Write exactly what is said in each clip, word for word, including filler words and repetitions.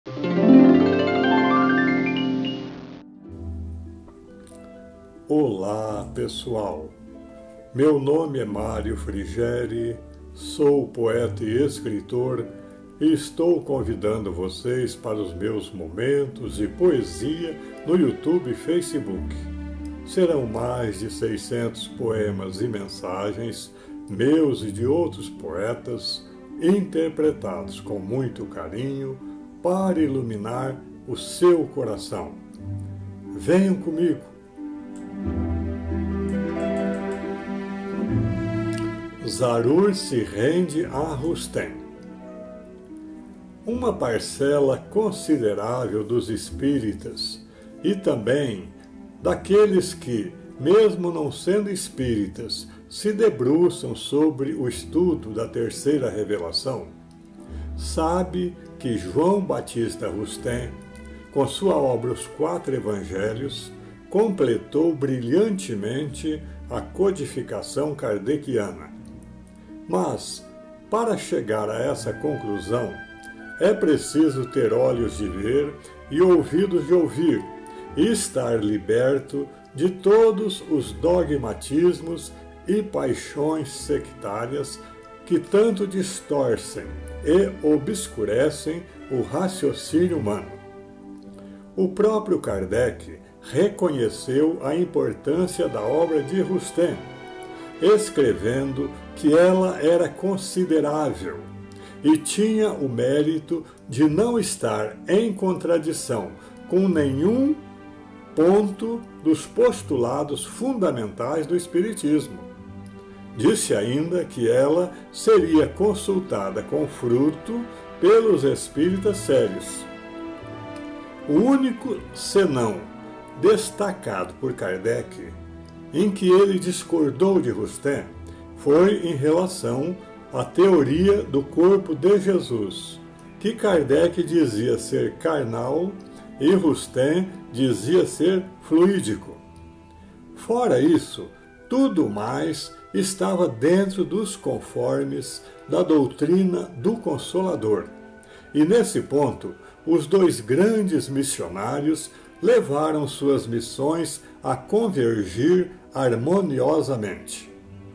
Olá, pessoal! Meu nome é Mário Frigeri, sou poeta e escritor e estou convidando vocês para os meus momentos de poesia no YouTube e Facebook. Serão mais de seiscentos poemas e mensagens, meus e de outros poetas, interpretados com muito carinho para iluminar o seu coração. Venham comigo! Zarur se rende a Rustem. Uma parcela considerável dos espíritas e também daqueles que, mesmo não sendo espíritas, se debruçam sobre o estudo da terceira revelação, sabe que João Batista Rustem, com sua obra Os Quatro Evangelhos, completou brilhantemente a codificação kardeciana. Mas, para chegar a essa conclusão, é preciso ter olhos de ver e ouvidos de ouvir, e estar liberto de todos os dogmatismos e paixões sectárias que tanto distorcem e obscurecem o raciocínio humano. O próprio Kardec reconheceu a importância da obra de Rustem, escrevendo que ela era considerável e tinha o mérito de não estar em contradição com nenhum ponto dos postulados fundamentais do Espiritismo. Disse ainda que ela seria consultada com fruto pelos espíritas sérios. O único senão destacado por Kardec em que ele discordou de Rustem foi em relação à teoria do corpo de Jesus, que Kardec dizia ser carnal e Rustem dizia ser fluídico. Fora isso, tudo mais estava dentro dos conformes da doutrina do Consolador. E nesse ponto, os dois grandes missionários levaram suas missões a convergir harmoniosamente.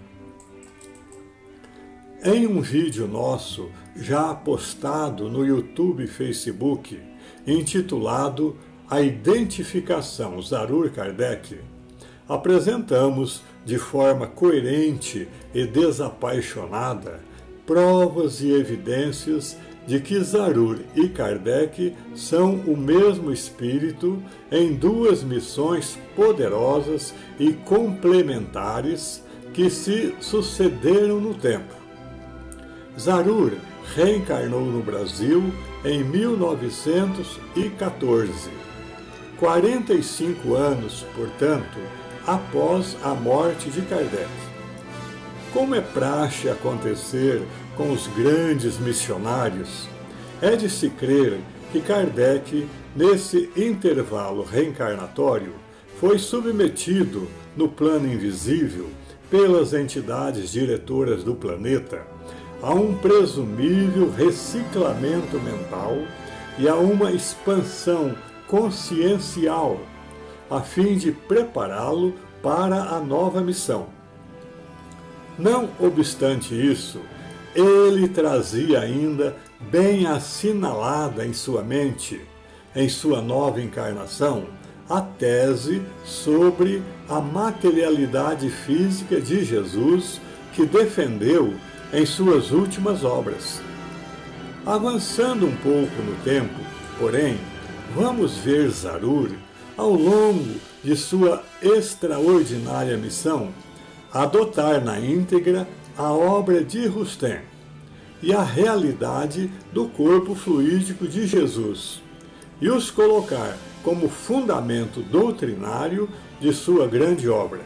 Em um vídeo nosso, já postado no YouTube e Facebook, intitulado A Identificação Zarur-Kardec, apresentamos de forma coerente e desapaixonada provas e evidências de que Zarur e Kardec são o mesmo espírito em duas missões poderosas e complementares que se sucederam no tempo. Zarur reencarnou no Brasil em mil novecentos e quatorze, quarenta e cinco anos, portanto, após a morte de Kardec. Como é praxe acontecer com os grandes missionários, é de se crer que Kardec, nesse intervalo reencarnatório, foi submetido no plano invisível pelas entidades diretoras do planeta a um presumível reciclamento mental e a uma expansão consciencial, a fim de prepará-lo para a nova missão. Não obstante isso, ele trazia ainda bem assinalada em sua mente, em sua nova encarnação, a tese sobre a materialidade física de Jesus que defendeu em suas últimas obras. Avançando um pouco no tempo, porém, vamos ver Zarur, ao longo de sua extraordinária missão, adotar na íntegra a obra de Rustem e a realidade do corpo fluídico de Jesus, e os colocar como fundamento doutrinário de sua grande obra.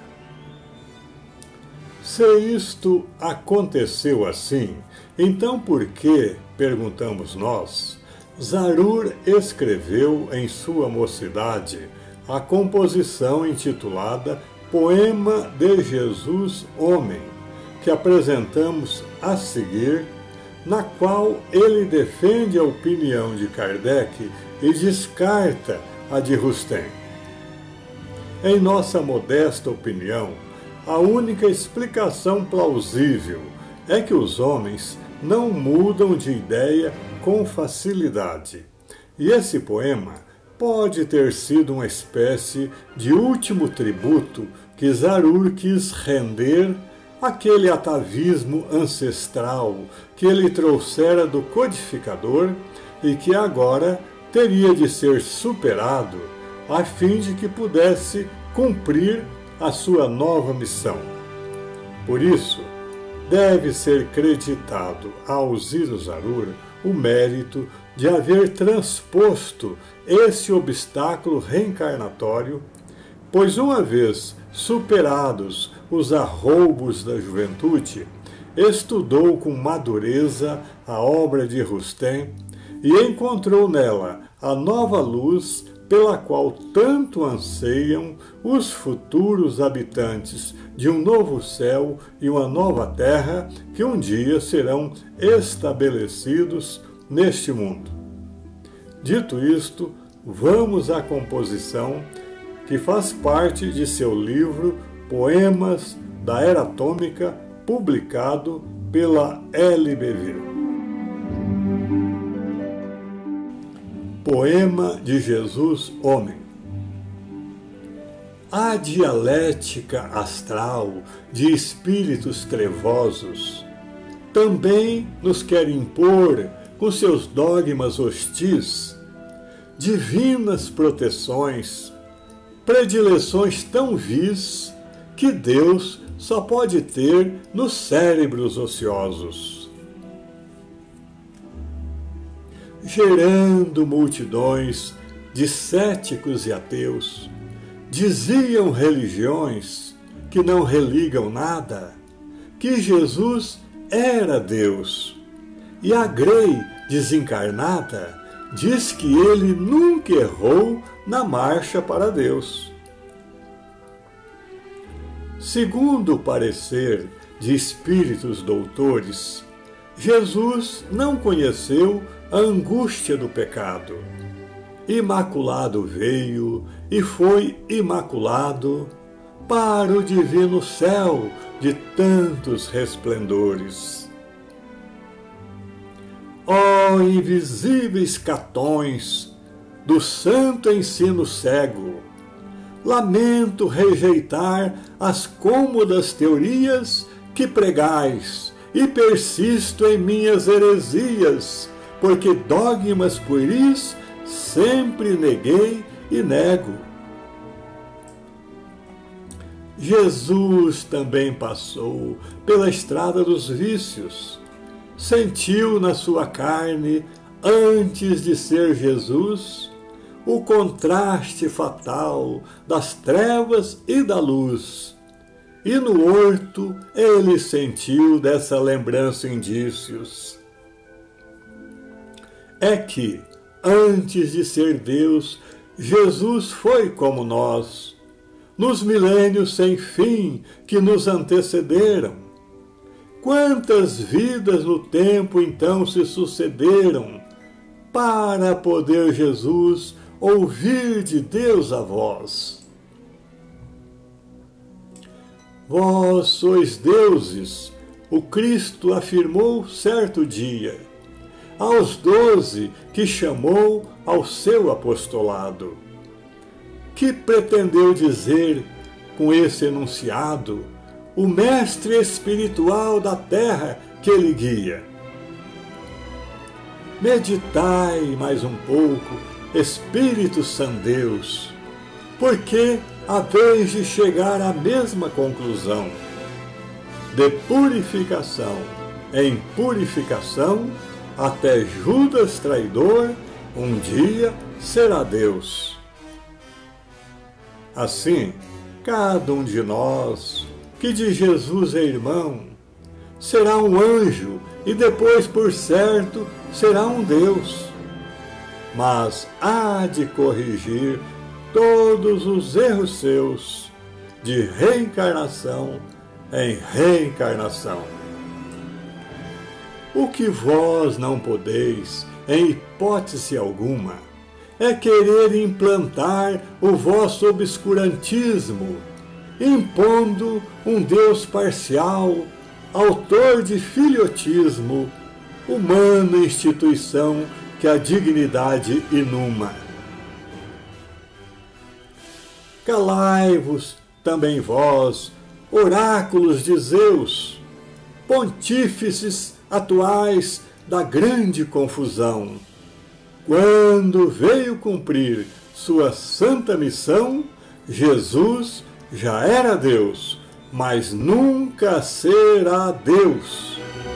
Se isto aconteceu assim, então por que, perguntamos nós, Zarur escreveu em sua mocidade a composição intitulada Poema de Jesus Homem, que apresentamos a seguir na qual ele defende a opinião de Kardec e descarta a de Rustem. Em nossa modesta opinião, a única explicação plausível é que os homens não mudam de ideia com facilidade. E esse poema pode ter sido uma espécie de último tributo que Zarur quis render àquele atavismo ancestral que ele trouxera do codificador e que agora teria de ser superado a fim de que pudesse cumprir a sua nova missão. Por isso, deve ser creditado a Alzira Zarur o mérito de haver transposto esse obstáculo reencarnatório, pois uma vez superados os arroubos da juventude, estudou com madureza a obra de Rustem e encontrou nela a nova luz pela qual tanto anseiam os futuros habitantes de um novo céu e uma nova terra que um dia serão estabelecidos neste mundo. Dito isto, vamos à composição que faz parte de seu livro Poemas da Era Atômica, publicado pela L B V. Poema de Jesus Homem. A dialética astral de espíritos trevosos também nos quer impor, com seus dogmas hostis, divinas proteções, predileções tão vis que Deus só pode ter nos cérebros ociosos. Gerando multidões de céticos e ateus, diziam religiões que não religam nada, que Jesus era Deus, e a Grey desencarnada diz que ele nunca errou na marcha para Deus. Segundo o parecer de espíritos doutores, Jesus não conheceu a angústia do pecado. Imaculado veio e foi imaculado para o divino céu de tantos resplendores. Ó invisíveis catões do santo ensino cego, lamento rejeitar as cômodas teorias que pregais e persisto em minhas heresias, porque dogmas pueris sempre neguei e nego. Jesus também passou pela estrada dos vícios, sentiu na sua carne, antes de ser Jesus, o contraste fatal das trevas e da luz. E no horto ele sentiu dessa lembrança indícios. É que, antes de ser Deus, Jesus foi como nós, nos milênios sem fim que nos antecederam. Quantas vidas no tempo então se sucederam, para poder Jesus ouvir de Deus a voz. Vós sois deuses, o Cristo afirmou certo dia, aos doze que chamou ao seu apostolado. Que pretendeu dizer com esse enunciado o mestre espiritual da terra que ele guia? Meditai mais um pouco, espíritos sandeus, porque a vez de chegar à mesma conclusão, de purificação em purificação, até Judas traidor, um dia será Deus. Assim, cada um de nós, que de Jesus é irmão, será um anjo e depois, por certo, será um Deus. Mas há de corrigir todos os erros seus, de reencarnação em reencarnação. O que vós não podeis, em hipótese alguma, é querer implantar o vosso obscurantismo, impondo um Deus parcial, autor de filhotismo, humana instituição que a dignidade inuma. Calai-vos também vós, oráculos de Zeus, pontífices atuais da grande confusão. Quando veio cumprir sua santa missão, Jesus já era Deus, mas nunca será Deus.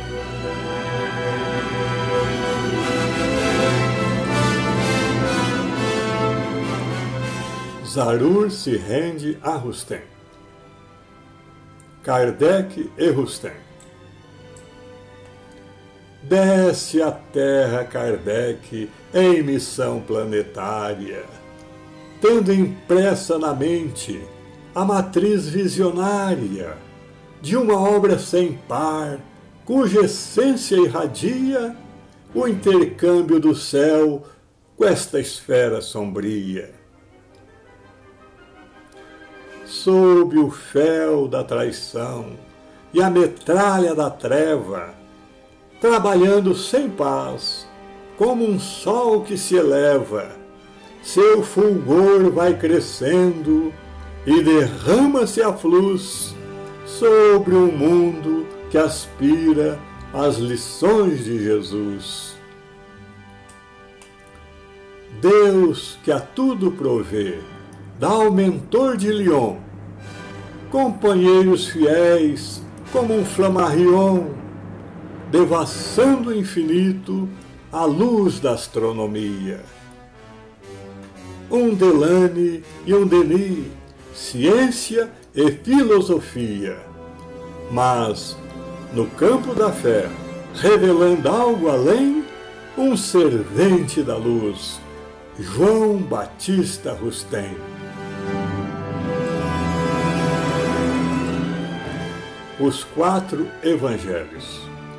Zarur se rende a Rustem. Kardec e Rustem. Desce à Terra Kardec em missão planetária, tendo impressa na mente a matriz visionária de uma obra sem par, cuja essência irradia o intercâmbio do céu com esta esfera sombria. Sob o fel da traição e a metralha da treva, trabalhando sem paz, como um sol que se eleva, seu fulgor vai crescendo e derrama-se a luz sobre um mundo que aspira às lições de Jesus. Deus que a tudo provê, dá ao mentor de Lyon companheiros fiéis como um Flammarion, devassando o infinito à luz da astronomia. Um Delane e um Denis, ciência e filosofia, mas, no campo da fé, revelando algo além, um servente da luz, João Batista Rustem. Os quatro Evangelhos.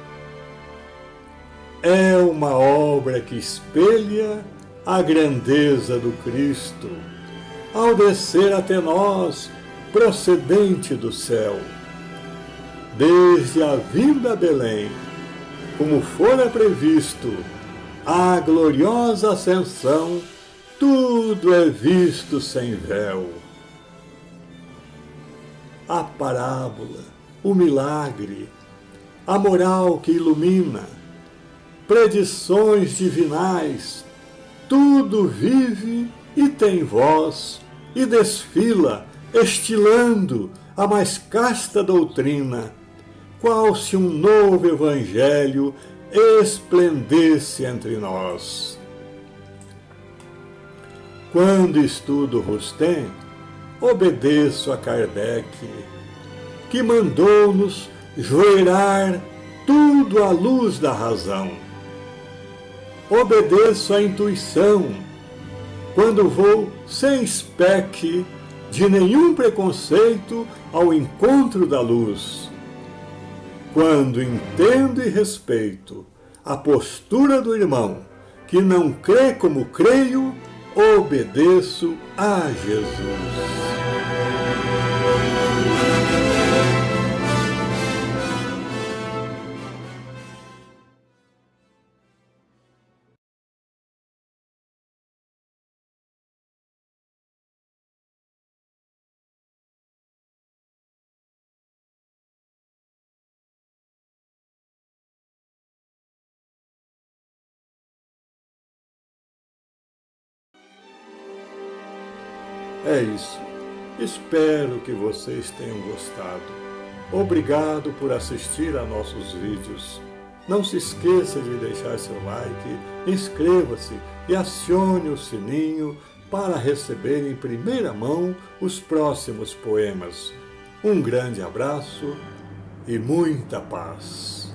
É uma obra que espelha a grandeza do Cristo, ao descer até nós, procedente do céu. Desde a vinda a Belém, como fora previsto, a gloriosa ascensão, tudo é visto sem véu. A parábola, o milagre, a moral que ilumina, predições divinais, tudo vive e tem voz e desfila, estilando a mais casta doutrina, qual se um novo evangelho esplendesse entre nós. Quando estudo Rustem, obedeço a Kardec, que mandou-nos joelhar tudo à luz da razão. Obedeço à intuição, quando vou sem espeque de nenhum preconceito ao encontro da luz. Quando entendo e respeito a postura do irmão, que não crê como creio, obedeço a Jesus. É isso. Espero que vocês tenham gostado. Obrigado por assistir a nossos vídeos. Não se esqueça de deixar seu like, inscreva-se e acione o sininho para receber em primeira mão os próximos poemas. Um grande abraço e muita paz.